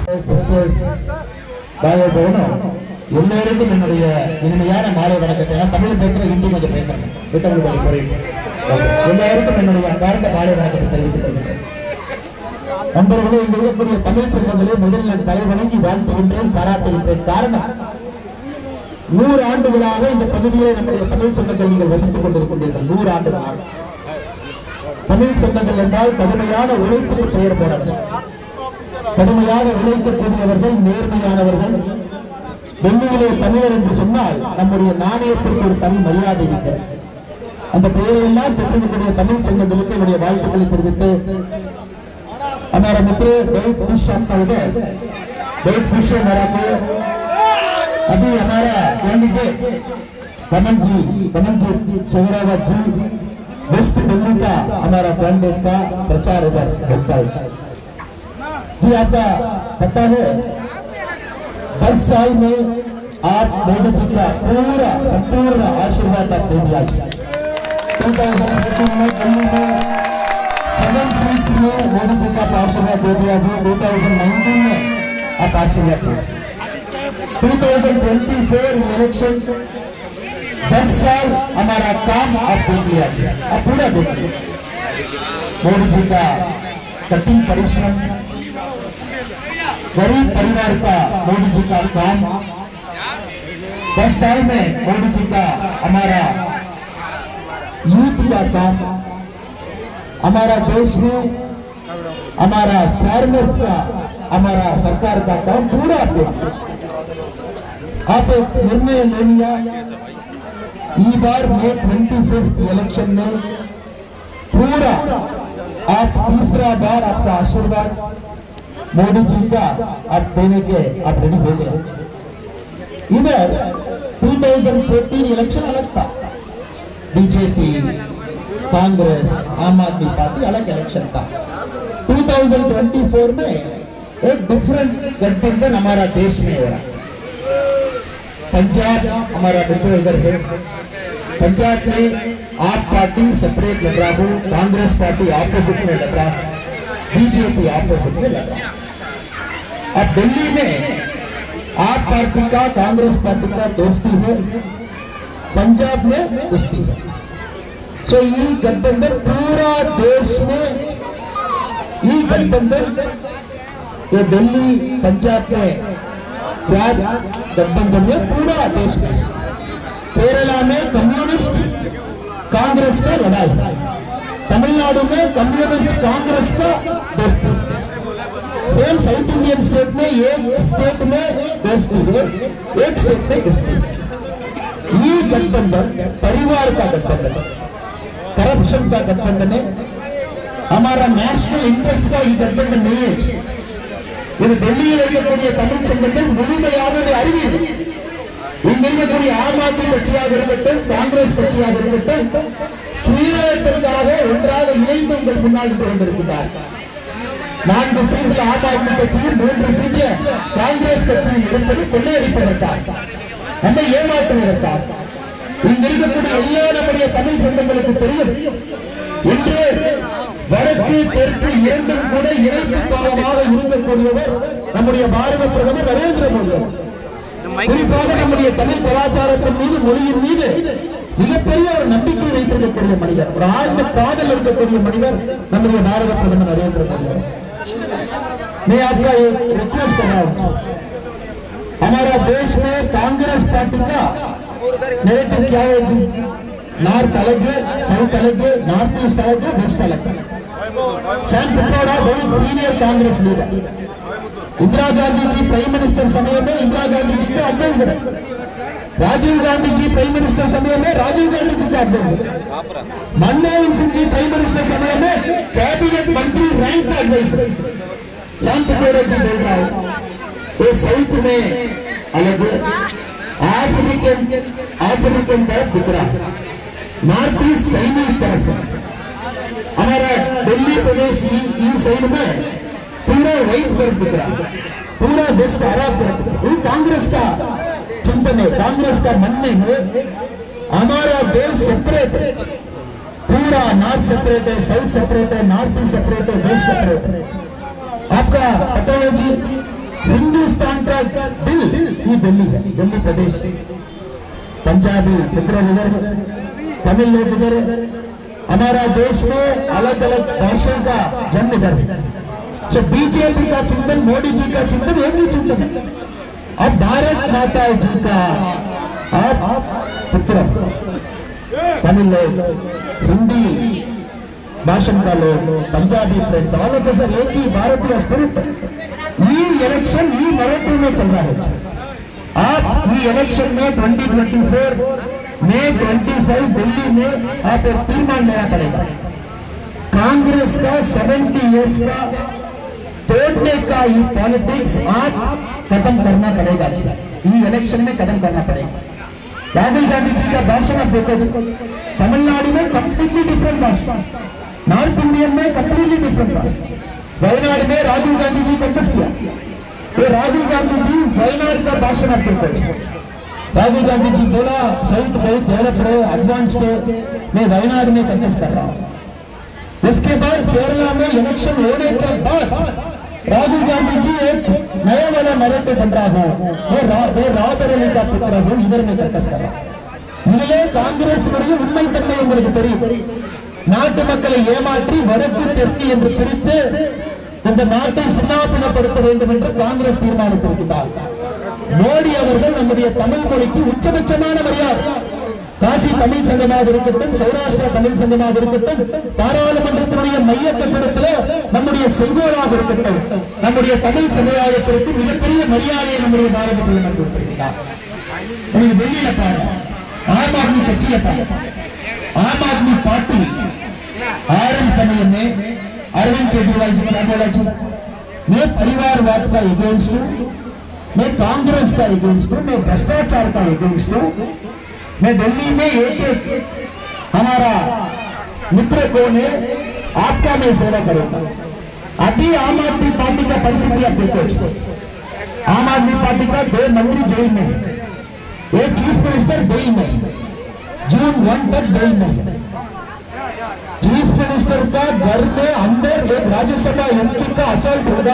எல்லோருக்கும் என்னுடைய இனிமையான மாலை வணக்கத்தை. தமிழ் பேசுற ஹிந்தி கொஞ்சம் பேசுறேன். எல்லாருக்கும் என்னுடைய அன்பார்ந்த மாலை வணக்கத்தை தெரிவித்துக் கொள்கிறேன். நண்பர்களே, இங்கு இருக்கக்கூடிய தமிழ் சொந்தங்களே, முதலில் நான் தலை வணங்கி வாழ்த்துகின்றேன், பாராட்டுகின்றேன். காரணம், 100 ஆண்டுகளாக இந்த பகுதியிலே நம்முடைய தமிழ் சொந்தங்கள் நீங்கள் வசித்துக் கொண்டிருக்கின்றீர்கள். 100 ஆண்டுகளாக தமிழ் சொந்தங்கள் என்றால் கடுமையான உழைப்புக்கு பெயர் போனவர்கள், கடுமையாக உழைக்கக்கூடியவர்கள், நேர்மையானவர்கள். டெல்லியிலே தமிழர் என்று சொன்னால் நம்முடைய நாணயத்திற்கு ஒரு தனி மரியாதை இருக்கிறது. அந்த பெயரையெல்லாம் பெற்றிருக்கக்கூடிய தமிழ் சொந்தங்களுக்கு என்னுடைய வாழ்த்துக்களை தெரிவித்து, हमारा मित्र बहुत खुश आपका होगा, बहुत खुश है हमारा को। अभी हमारा कैंडिडेट कमल जी शहराबाद जी, वेस्ट दिल्ली का हमारा कैंडिडेट का प्रचार इधर होता है जी। आपका पता है 10 साल में आप मोदी जी का पूरा संपूर्ण आशीर्वाद आप दे दिया। 2014 में दिल्ली में 7 सीट्स में मोदी जी का आशीर्वाद दे दिया जो 2019 में आप आशीर्वाद दे। 2024 इलेक्शन 10 साल हमारा काम आप दे दिया, आप पूरा देखिए। मोदी जी का कठिन परिश्रम, गरीब परिवार का मोदी जी का काम, 10 साल में मोदी जी का हमारा यूथ का काम, हमारा देश में हमारा फार्मर्स का, हमारा सरकार का काम पूरा आप एक निर्णय ले लिया। इस बार में 25th इलेक्शन में पूरा आप तीसरा बार आपका आशीर्वाद मोदी जी का आप देने के आप रेडी हो गए। इधर 2014 इलेक्शन अलग था, बीजेपी, कांग्रेस, आम आदमी पार्टी अलग इलेक्शन था। 2024 में एक डिफरेंट गठबंधन हमारा देश में हो रहा। पंजाब हमारा मित्र इधर है, पंजाब में आप पार्टी सेपरेट लड़ रहा हो, कांग्रेस पार्टी ऑपोजिट में लड़ रहा, बीजेपी ऑपोजिट में लड़ रहा। अब दिल्ली में आप पार्टी का कांग्रेस पार्टी का दोस्ती है, पंजाब में दोस्ती है। तो ये गठबंधन पूरा देश में, ये गठबंधन ये दिल्ली पंजाब में गठबंधन में पूरा देश में। केरला में कम्युनिस्ट कांग्रेस का लड़ाई, तमिलनाडु में कम्युनिस्ट कांग्रेस का दोस्ती, सेम साउथ इंडियन स्टेट में एक स्टेट में दोस्ती है, एक स्टेट में दोस्ती है। ये गठबंधन परिवार का गठबंधन है, करप्शन का गठबंधन है, हमारा नेशनल इंटरेस्ट का ये गठबंधन नहीं है। இது டெல்லியில் இருக்கக்கூடிய தமிழ் சொந்தங்கள் முழுமையானது அறிவீர்கள். இங்க இருக்கக்கூடிய ஆம் ஆத்மி கட்சியாக இருக்கட்டும், காங்கிரஸ் கட்சியாக இருக்கட்டும், ஸ்ரீரங்கத்திற்காக ஒன்றாக இணைந்து உங்கள் முன்னால் நின்று கொண்டிருக்கிறார். 4 சீட்டில் ஆம் ஆத்மி கட்சியும் 3 சீட்டில் காங்கிரஸ் கட்சியும் இருப்பது கொள்ளையடிப்பதற்காக, நம்மை ஏமாற்றுவதற்காக. இங்க இருக்கக்கூடிய எல்லா நம்முடைய தமிழ் சொந்தங்களுக்கு தெரியும், இன்று வடக்கு தெற்கு இரண்டும் கூட இணைப்பு பாலமாக இருக்கக்கூடியவர் நம்முடைய பாரத பிரதமர் நரேந்திர மோடி. குறிப்பாக நம்முடைய தமிழ் கலாச்சாரத்தின் மீது, மொழியின் மீது மிகப்பெரிய ஒரு நம்பிக்கை வைத்திருக்கக்கூடிய மனிதர், ஒரு ஆழ்ந்த காதல் இருக்கக்கூடிய மனிதர் நம்முடைய பாரத பிரதமர் நரேந்திர மோடி. मैं आपका एक रिक्वेस्ट कर रहा हूं, हमारा देश में कांग्रेस पार्टी का नैरेटिव क्या है जी? नॉर्थ अलग है, साउथ अलग है, नॉर्थ ईस्ट अलग है, वेस्ट अलग है। सैम पित्रोड़ा बहुत senior Congress leader, Indira Gandhi ji prime minister समय में इंदिरा गांधी जी का एडवाइजर है, राजीव गांधी जी प्राइम मिनिस्टर समय में राजीव गांधी जी का एडवाइजर है, मनमोहन सिंह जी प्राइम मिनिस्टर समय में कैबिनेट मंत्री रैंक का एडवाइजर है। सैम पित्रोड़ा जी बोल रहा हूं, वो साउथ में अलग है, अफ्रीकन तरफ दिख रहा है, नॉर्थ ईस्ट चाइनीज तरफ है, हमारा दिल्ली प्रदेश ई साइड में पूरा व्हाइट तरफ दिख रहा है, पूरा वेस्ट अरब तरफ। ये कांग्रेस का चिंतन है, कांग्रेस का मन में है हमारा देश सेपरेट है, पूरा नॉर्थ सेपरेट है, साउथ सेपरेट है, नॉर्थ ईस्ट सेपरेट है, वेस्ट सेपरेट है। आपका पता है जी, हिंदुस्तान का दिल ये दिल्ली है, दिल्ली प्रदेश। पंजाबी पुत्र इधर है, तमिल लोग इधर है। हमारा देश में अलग अलग भाषा का जन्म इधर है। तो बीजेपी का चिंतन, मोदी जी का चिंतन एक ही चिंतन है। अब भारत माता जी का अब पुत्र तमिल लोग, हिंदी भाषण का लोग, Punjabi friends, all of us एक ही भारतीय स्पिरिट। ये इलेक्शन ये नैरेटिव में चल रहा है। आप ये इलेक्शन में 2024 में 25 दिल्ली में आप एक तीर्मान लेना पड़ेगा। कांग्रेस का 70 इयर्स का तोड़ने का ये पॉलिटिक्स आप खत्म करना पड़ेगा। ये इलेक्शन में खत्म करना पड़ेगा। राहुल गांधी जी का भाषण आप देखो, तमिलनाडु में कंप्लीटली डिफरेंट भाषण, नॉर्थ इंडियन में कंप्लीटली डिफरेंट भाषण। वायनाड में राहुल गांधी जी कंटेस्ट किया, ये राहुल गांधी जी वायनाड का भाषण आप देखो। राहुल गांधी जी बोला साउथ बहुत डेवलप्ड है, एडवांस्ड है, मैं वायनाड में कंटेस्ट कर रहा हूं। उसके बाद केरला में इलेक्शन होने के बाद राहुल गांधी जी एक नया वाला नैरेटिव बन रहा हूं, मैं रावतरली का पुत्र हूं, इधर में कंटेस्ट कर रहा हूं। इधर कांग्रेस उन्மை தன்மை உங்களுக்கு தெரியும்। நாட்டு மக்களை ஏமாற்றி வடக்கு தெற்கு என்று பிரித்து இந்த நாட்டை சின்னாபின்னப்படுத்த வேண்டும் என்று காங்கிரஸ் தீர்மானித்திருக்கிறார்। மோடி அவர்கள் நம்முடைய தமிழ் மொழிக்கு உச்சபட்சமான மரியாதை, காசி தமிழ் சங்கமாக இருக்கட்டும், சௌராஷ்டிரா தமிழ் சங்கமாக இருக்கட்டும், பாராளுமன்றத்தினுடைய மைய கட்டடத்தில் நம்முடைய செங்கோலாக இருக்கட்டும், நம்முடைய தமிழ் சமுதாயத்திற்கு மிகப்பெரிய மரியாதையை நம்முடைய பாரத பிரதமர் கொடுத்திருக்கிறார்। நீங்க டெல்லியில பாருங்க, आम आदमी कच्ची आम आदमी पार्टी आरएम समय में अरविंद केजरीवाल जी क्या बोला जी, मैं परिवारवाद का एगेंस्ट हूं, मैं कांग्रेस का एगेंस्ट हूं, मैं भ्रष्टाचार का एगेंस्ट हूं, मैं दिल्ली में एक एक हमारा मित्र कौन है आपका मैं सेवा करूंगा। अभी आम आदमी पार्टी का परिस्थिति आप देखो, आम आदमी पार्टी का 2 मंत्री जेल में है, एक चीफ मिनिस्टर बेल में, जून 1 तक बेल में। चीफ मिनिस्टर का घर में अंदर एक राज्यसभा एमपी का असल्ट होगा,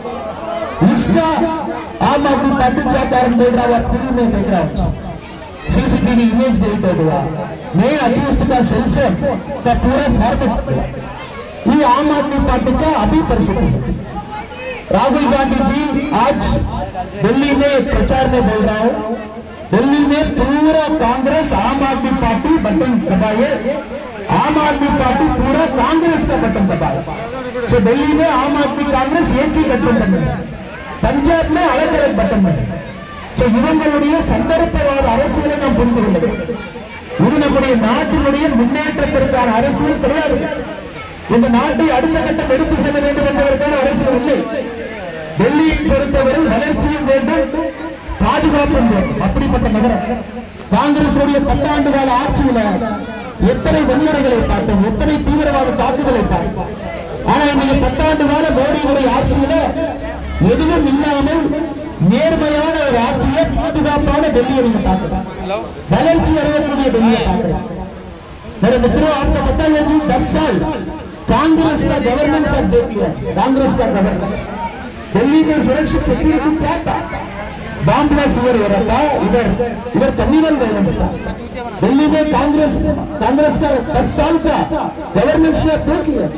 उसका आम आदमी पार्टी क्या कारण बोल रहा है टीवी में देख रहा हूं, सीसीटीवी इमेज डिलीट हो गया, मेन अक्यूज्ड का सेलफोन का पूरा फॉर्मेट गया। ये आम आदमी पार्टी का अभी परिस्थिति है। राहुल गांधी जी आज दिल्ली में प्रचार में बोल रहा हूं, दिल्ली में पूरा कांग्रेस आम आदमी पार्टी बटन दबाए, आम आदमी पार्टी पूरा कांग्रेस का बटन दबाए। तो दिल्ली में आम आदमी कांग्रेस एक ही गठबंधन में है, पंजाब में अलग अलग बटन में है। तो இவங்களுடைய சந்தர்ப்பவாத அரசியலை நாம் புரிந்து கொள்ள வேண்டும்। இது நம்முடைய நாட்டினுடைய முன்னேற்றத்திற்கான அரசியல் கிடையாது। இந்த நாட்டை அடுத்த கட்டம் எடுத்து செல்ல வேண்டும் என்பதற்கான அரசியல் இல்லை। டெல்லியை பொறுத்தவரை வளர்ச்சியும் வேண்டும், பாதுகாப்பும் வேண்டும்। அப்படிப்பட்ட நகரம் காங்கிரஸ் 10 ஆண்டு கால ஆட்சியில எத்தனை வன்முறைகளை பார்த்தோம், எத்தனை தீவிரவாத தாக்குதலை பார்த்தோம்। ஆனா இன்னைக்கு 10 ஆண்டு கால மோடியுடைய ஆட்சியில எதுவும் இல்லாமல் நேர்மையான ஒரு ஆட்சியை, பாதுகாப்பான டெல்லியை நீங்க பார்க்கலாம், வளர்ச்சி அடையக்கூடிய டெல்லியை பார்க்கலாம்। मेरे मित्रों, आपको पता है कि 10 साल कांग्रेस का गवर्नेंस आप देख लिया, कांग्रेस का गवर्नेंस दिल्ली में सुरक्षित सिक्योरिटी क्या था, बॉम्ब ब्लास्ट इधर हो रहा था, इधर कम्युनल वायलेंस था। दिल्ली में कांग्रेस का 10 साल का गवर्नेंस में आप देख लिया,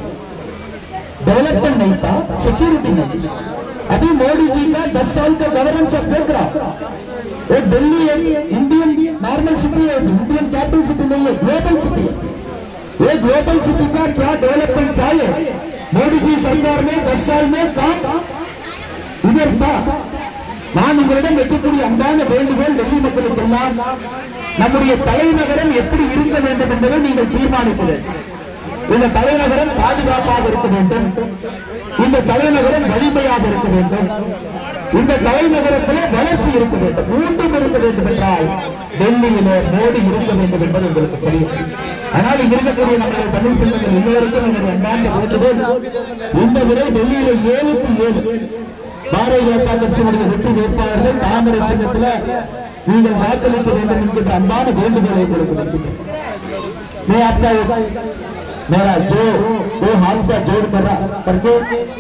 डेवलपमेंट नहीं था, सिक्योरिटी नहीं। अभी मोदी जी का 10 साल का गवर्नेंस आप देख रहा, एक दिल्ली एक इंडियन नॉर्मल सिटी है, इंडियन कैपिटल सिटी नहीं है, ग्लोबल सिटी है। ये ग्लोबल सिटी का क्या डेवलपमेंट चाहिए, मोदी जी सरकार में 10 साल में काम इधर था। நான் உங்களிடம் வைக்கக்கூடிய அன்பான வேண்டுகோள் டெல்லி மக்களுக்கெல்லாம், நம்முடைய தலைநகரம் எப்படி இருக்க வேண்டும் என்பதை நீங்கள் தீர்மானிக்க வேண்டும்। இந்த தலைநகரம் பாதுகாப்பாக இருக்க வேண்டும், இந்த தலைநகரம் வலிமையாக இருக்க வேண்டும், இந்த தலைநகரத்திலே வளர்ச்சி இருக்க வேண்டும், மீண்டும் இருக்க வேண்டும் என்றால் டெல்லியிலே மோடி இருக்க வேண்டும் என்பது உங்களுக்கு தெரியும்। ஆனால் இங்க இருக்கக்கூடிய நம்முடைய தமிழ் சொந்தங்கள் எல்லோருக்கும் என்னுடைய அன்பான வேண்டுகோள், இந்த முறை டெல்லியில 7க்கு 7 பாரதிய ஜனதா கட்சியினுடைய வெற்றி வேட்பாளர்கள் தாமரை சின்னத்தில் நீங்கள் வாக்களிக்க வேண்டும் என்கின்ற அன்பான வேண்டுகோளை உங்களுக்கு வைக்கிறேன்। मैं आपका मेरा जो दो हाथ का जोड़ कर रहा करके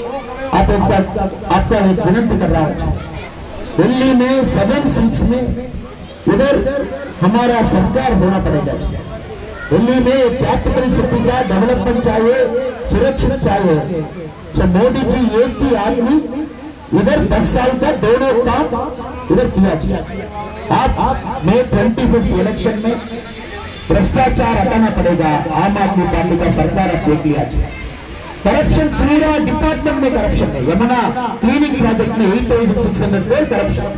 आपका एक विनती कर रहा हूं। दिल्ली में 7 सीट्स में इधर हमारा सरकार होना पड़ेगा। दिल्ली में एक कैपिटल सिटी का डेवलपमेंट चाहिए, सुरक्षित चाहिए। तो मोदी जी एक ही आदमी इधर 10 साल का दोनों काम इधर किया। आप मई 25 इलेक्शन में भ्रष्टाचार हटाना पड़ेगा। आम आदमी पार्टी का सरकार अब देख लिया। करप्शन पूरा डिपार्टमेंट में करप्शन है। यमुना क्लीनिंग प्रोजेक्ट में 8600 करोड़ करप्शन।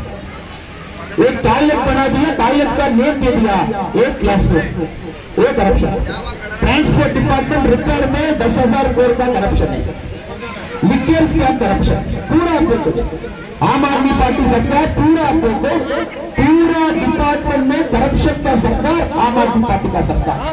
एक टॉयलेट बना दिया, टॉयलेट का नेम दे दिया एक क्लास में, वो करप्शन। ट्रांसपोर्ट डिपार्टमेंट रिपेयर में 10,000 करोड़ का करप्शन है। लिक्विड स्कैम करप्शन पूरा देखो। आम आदमी पार्टी सरकार पूरा देखो, पूरा डिपार्टमेंट में करप्शन का सरकार, आम आदमी पार्टी का सरकार।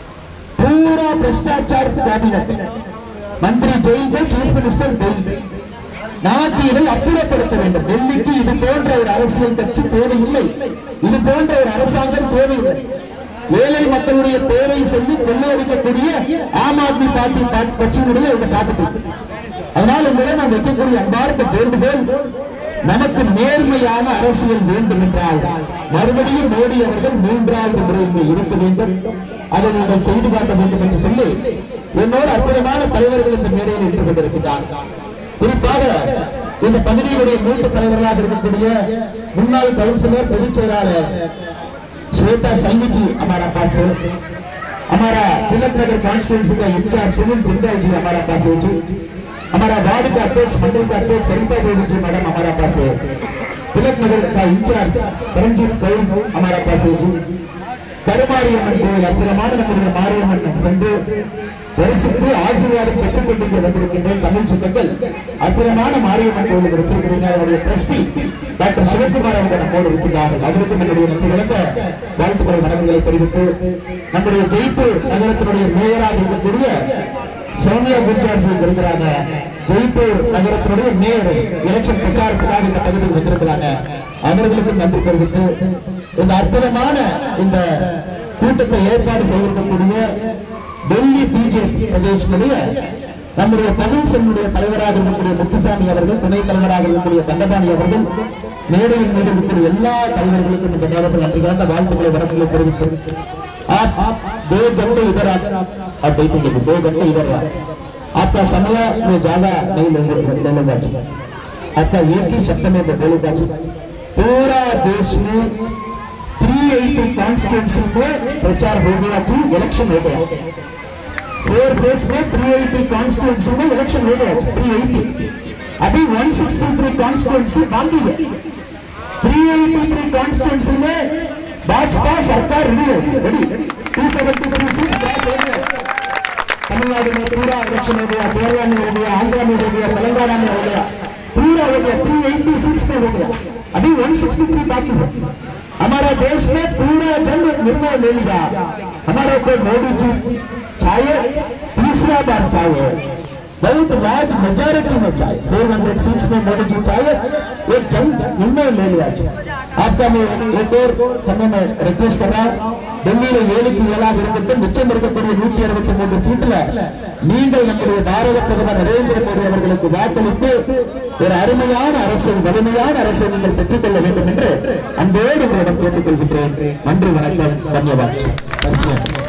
पूरा भ्रष्टाचार कैबिनेट, मंत्री जेल में, चीफ मिनिस्टर जेल में। நமக்கு இதை அப்புறப்படுத்த வேண்டும். டெல்லிக்கு இது போன்ற ஒரு அரசியல் கட்சி தேவையில்லை, இது போன்ற ஒரு அரசாங்கம் தேவையில்லை. ஏழை மக்களுடைய பெயரை சொல்லி கொள்ளையடிக்கக்கூடிய ஆம் ஆத்மி பார்ட்டி கட்சியினுடைய இதை பார்த்துட்டு, அதனால் உங்களை நாம் வைக்கக்கூடிய அன்பார்ந்த வேண்டுகோள், நமக்கு நேர்மையான அரசியல் வேண்டும் என்றால் மறுபடியும் மோடி அவர்கள் 3வது முறை இங்கே இருக்க வேண்டும். அதை நீங்கள் செய்து காட்ட வேண்டும் என்று சொல்லி என்னோடு அற்புதமான தலைவர்கள் இந்த மேடையில் நின்று கொண்டிருக்கிறார். குறிப்பாக இந்த பகுதியினுடைய மூத்த தலைவர்களாக இருக்கக்கூடிய முன்னாள் கவுன்சிலர் பொதுச் செயலாளர் श्वेता सैनी जी हमारा पास है। हमारा तिलक नगर कॉन्स्टिट्यूंसी का इंचार्ज सुनील जिंदाल जी हमारा पास है जी। हमारा वार्ड का अध्यक्ष, मंडल का अध्यक्ष सरिता देवी जी मैडम हमारा पास है। तिलक नगर का इंचार्ज परमजीत कौर हमारा पास है जी। கருமாரியம்மன் கோயில் அற்புதமான நம்முடைய மாரியம்மன் சென்று தரிசித்து ஆசீர்வாதம் பெற்றுக் கொண்டு வந்திருக்கின்றேன். தமிழ் சொந்தங்கள் அற்புதமான மாரியம்மன் கோயிலுக்கு வச்சிருக்கிறீங்க. அவருடைய ட்ரஸ்டி டாக்டர் சிவகுமார் அவர்கள் நம்மோடு இருக்கிறார்கள். அவருக்கும் என்னுடைய நன்றி கலந்த வாழ்த்துக்களை வணக்கங்களை தெரிவித்து, நம்முடைய ஜெய்ப்பூர் நகரத்தினுடைய மேயராக இருக்கக்கூடிய சௌமியா குர்ஜார் ஜி இருக்கிறாங்க. ஜெய்ப்பூர் நகரத்தினுடைய மேயர் எலெக்ஷன் பிரச்சாரத்துக்காக இந்த பகுதிக்கு வந்திருக்கிறாங்க. அவர்களுக்கும் நன்றி தெரிவித்து, இந்த அற்புதமான இந்த கூட்டத்தை ஏற்பாடு செய்திருக்கக்கூடிய டெல்லி பிஜேபி பிரதேசனுடைய நம்முடைய தமிழ் செல்வனுடைய தலைவராக இருக்கக்கூடிய முத்துசாமி அவர்கள், துணைத் தலைவராக இருக்கக்கூடிய தண்டபாணி அவர்கள், மேடையின் மீது இருக்கக்கூடிய எல்லா தலைவர்களுக்கும் இந்த நேரத்தில் நன்றி கலந்த வாழ்த்துக்களை வணக்கங்களை தெரிவித்து, आप 2 घंटे इधर आप बैठेंगे, 2 घंटे इधर आपका समय में ज्यादा नहीं लेने जी। आपका एक ही शब्द में बोलूंगा जी। पूरा देश में 380 कॉन्स्टिट्यूंसी में प्रचार हो गया जी, इलेक्शन हो गया। 4 फेज में 380 कॉन्स्टिट्यूंसी में इलेक्शन हो गया। 380 अभी 163 कॉन्स्टिट्यूंसी बाकी है। 383 कॉन्स्टिट्यूंसी में भाजपा सरकार रेडी 273 सीट पास हो गया। तमिलनाडु में पूरा इलेक्शन हो गया, केरला में हो गया, आंध्र में हो गया, तेलंगाना में हो गया, पूरा हो गया। 386 में हो गया, अभी 163 बाकी है। हमारा देश में पूरा जन निर्णय ले लिया, हमारे को मोदी जी चाहिए, तीसरा बार चाहिए, बहुत लार्ज मेजॉरिटी में चाहिए। 400 सीट्स में मोदी जी चाहिए, एक जन निर्णय ले लिया। आपका मैं एक और समय में रिक्वेस्ट कर रहा हूं, டெல்லியில் 7க்கு 7ஆக இருக்கட்டும், மிச்சம் இருக்கக்கூடிய 163 சீட்டுல நீங்கள் நம்முடைய பாரத பிரதமர் நரேந்திர மோடி அவர்களுக்கு வாக்களித்து ஒரு அருமையான அரசை, வலிமையான அரசை நீங்கள் பெற்றுக்கொள்ள வேண்டும் என்று அன்போடு உங்களிடம் கேட்டுக்கொள்கின்றேன். நன்றி, வணக்கம், தன்யவாத்.